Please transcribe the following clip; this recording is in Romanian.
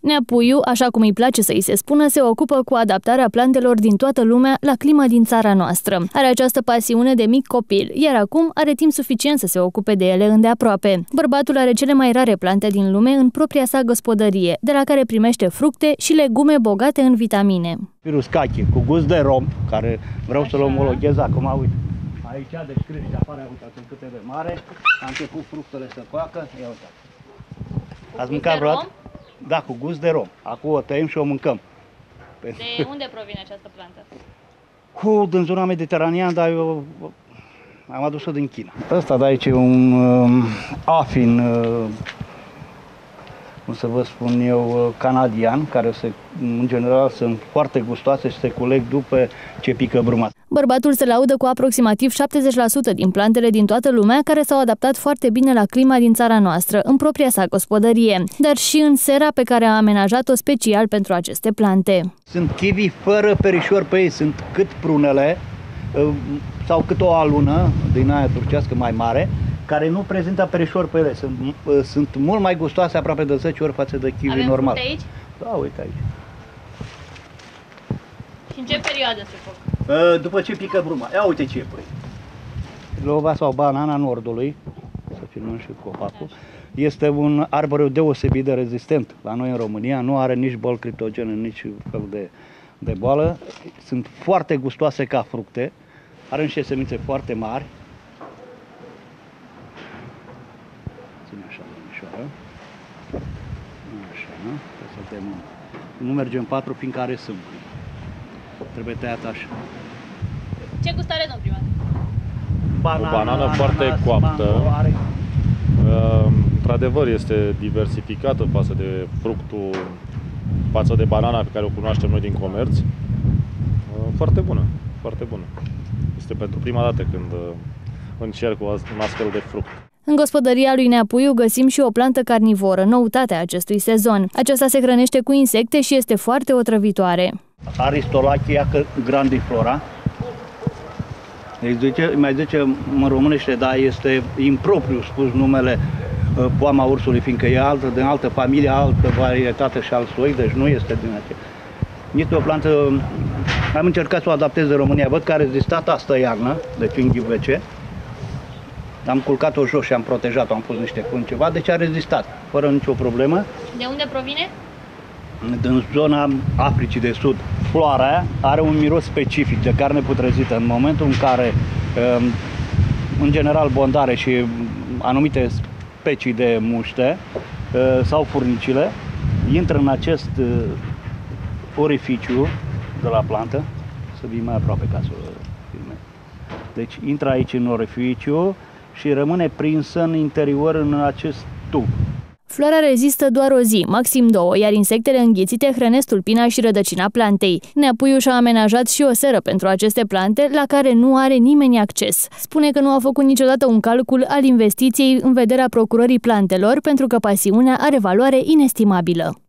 Nea Puiu, așa cum îi place să îi se spună, se ocupă cu adaptarea plantelor din toată lumea la clima din țara noastră. Are această pasiune de mic copil, iar acum are timp suficient să se ocupe de ele îndeaproape. Bărbatul are cele mai rare plante din lume în propria sa gospodărie, de la care primește fructe și legume bogate în vitamine. Virus cache, cu gust de rom, care vreau să-l omologhez acum, uite. Aici, deci crește, apare, uitați câte de mare, a început fructele să coacă, ia uitați. Ați mâncat vreodată? Da, cu gust de rom. Acum o tăiem și o mâncăm. De unde provine această plantă? Din zona mediteraneană, dar eu am adus-o din China. Ăsta de aici e un afin, cum să vă spun eu, canadian, care în general sunt foarte gustoase și se culeg după ce pică bruma. Bărbatul se laudă cu aproximativ 70% din plantele din toată lumea care s-au adaptat foarte bine la clima din țara noastră, în propria sa gospodărie, dar și în sera pe care a amenajat-o special pentru aceste plante. Sunt kiwi fără perișor pe ei, sunt cât prunele sau cât o alună din aia turcească mai mare, care nu prezintă perișor pe ele. Sunt mult mai gustoase, aproape de 10 ori față de kiwi normal. Avem aici? Da, uite aici. Și în ce perioadă se fac? După ce pică bruma. Ia uite ce e pe aici. Lova sau banana nordului, să filmăm și copacul, este un arbore deosebit de rezistent la noi în România. Nu are nici boli criptogene, nici fel de boală. Sunt foarte gustoase ca fructe. Are niște semințe foarte mari. Ține așa, domnișoară. Așa, nu mergem 4, fiindcă are sâmbă. Trebuie tăiat așa. Ce gust are, domnul primar? O banană foarte coaptă. Într-adevăr este diversificată față de fructul, față de banana pe care o cunoaștem noi din comerț. Foarte bună, foarte bună. Este pentru prima dată când încerc un astfel de fruct. În gospodăria lui Nea Puiu găsim și o plantă carnivoră, noutatea acestui sezon. Aceasta se hrănește cu insecte și este foarte otrăvitoare. Aristolachia grandiflora. Mai zice în românește, da, este impropriu spus numele poama ursului, fiindcă e din altă familie, altă varietate și alt soi, deci nu este din aceea. Este o plantă, am încercat să o adaptez de România, văd că a rezistat asta iarnă, deci în ghivece. Am culcat-o jos și am protejat-o, am pus niște fân ceva, deci a rezistat, fără nicio problemă. De unde provine? Din zona Africii de Sud. Floarea aia are un miros specific de carne putrezită. În momentul în care, în general, bondare și anumite specii de muște sau furnicile intră în acest orificiu de la plantă, să vii mai aproape ca să o filmez. Deci intră aici în orificiu și rămâne prinsă în interior în acest tub. Floarea rezistă doar o zi, maxim 2, iar insectele înghețite hrănesc tulpina și rădăcina plantei. Nea Puiu și-a amenajat și o seră pentru aceste plante, la care nu are nimeni acces. Spune că nu a făcut niciodată un calcul al investiției în vederea procurării plantelor, pentru că pasiunea are valoare inestimabilă.